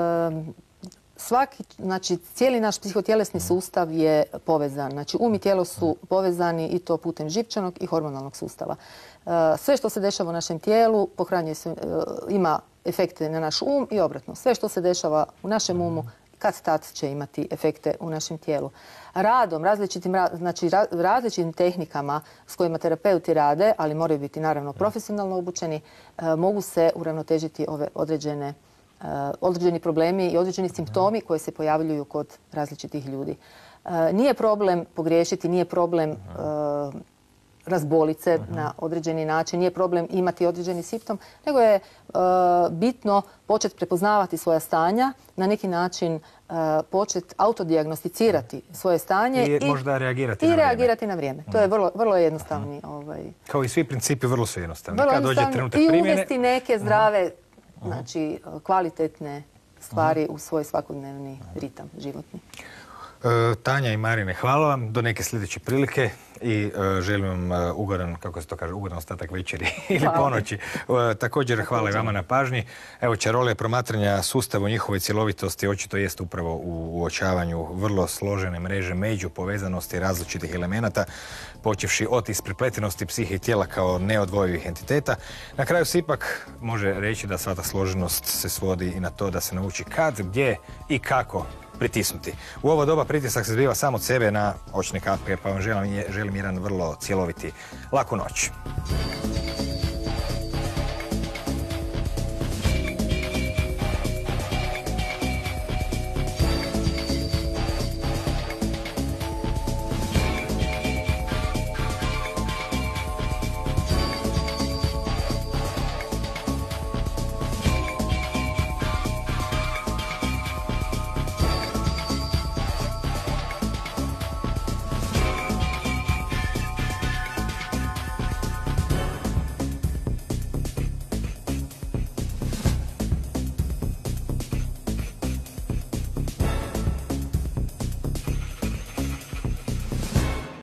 znači cijeli naš psihotjelesni sustav je povezan. Znači um i tijelo su povezani i to putem živčanog i hormonalnog sustava. Sve što se dešava u našem tijelu pohranjuje se, ima efekte na naš um i obratno. Sve što se dešava u našem umu kad tad će imati efekte u našem tijelu. Radom, različitim tehnikama s kojima terapeuti rade, ali moraju biti naravno profesionalno obučeni, mogu se uravnotežiti ove određeni problemi i određeni simptomi koji se pojavljuju kod različitih ljudi. Nije problem pogriješiti, nije problem razbolit se na određeni način, nije problem imati određeni simptom, nego je bitno početi prepoznavati svoja stanja, na neki način početi autodijagnosticirati svoje stanje i možda reagirati i na vrijeme. reagirati na vrijeme. To je vrlo jednostavni. Kao i svi principi vrlo su jednostavni. Vrlo Kad dođe jednostavni trenutak i primjene, uvesti neke zdrave, znači kvalitetne stvari u svoj svakodnevni ritam životni. Tanja i Marine, hvala vam. Do neke sljedeće prilike i želim vam ugodan, kako se to kaže, ugodan ostatak večeri ili ponoći. Također hvala i vama na pažnji. Evo, čarolija promatranja sustava u njihovoj cjelovitosti očito jest upravo u uočavanju vrlo složene mreže međupovezanosti različitih elemenata, počevši od isprepletenosti psihe i tijela kao neodvojivih entiteta. Na kraju se ipak može reći da sva ta složenost se svodi i na to da se nauči kad, gdje i kako pritisnuti. U ovo doba pritisak se zbiva sam od sebe na očne kapke, pa vam želim jedan vrlo cjeloviti laku noć.